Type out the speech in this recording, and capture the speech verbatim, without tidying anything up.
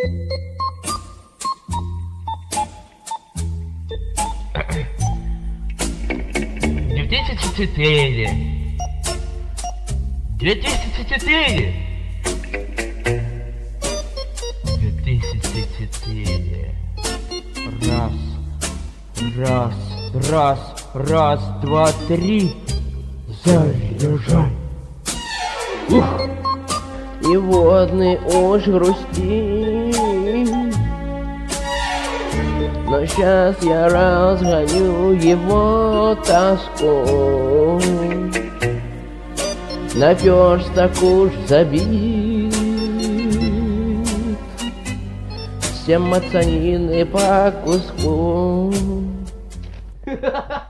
Две тысячи четыре. Две тысячи четыре. Две тысячи четыре. Раз, раз, раз, раз, два, три. Заряжай. Ух. И водный уж грустит, но сейчас я разгоню его тоску. Наперсток уж забит, все мацанины по куску.